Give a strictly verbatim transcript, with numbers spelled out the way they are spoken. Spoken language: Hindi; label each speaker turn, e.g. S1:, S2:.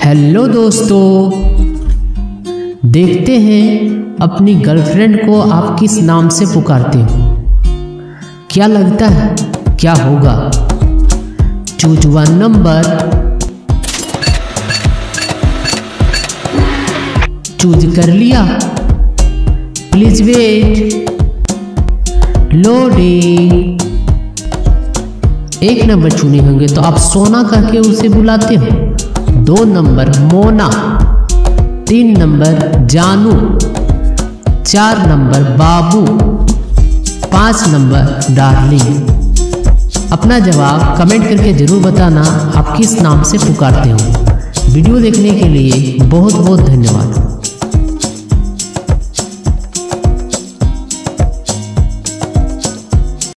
S1: हेलो दोस्तों, देखते हैं अपनी गर्लफ्रेंड को आप किस नाम से पुकारते हो। क्या लगता है क्या होगा? Choose one number. चूज कर लिया? Please wait. लोडिंग। एक नंबर चुने होंगे तो आप सोना करके उसे बुलाते हो। दो नंबर मोना। तीन नंबर जानू। चार नंबर बाबू। पांच नंबर डार्लिंग। अपना जवाब कमेंट करके जरूर बताना आप किस नाम से पुकारते हो। वीडियो देखने के लिए बहुत बहुत धन्यवाद।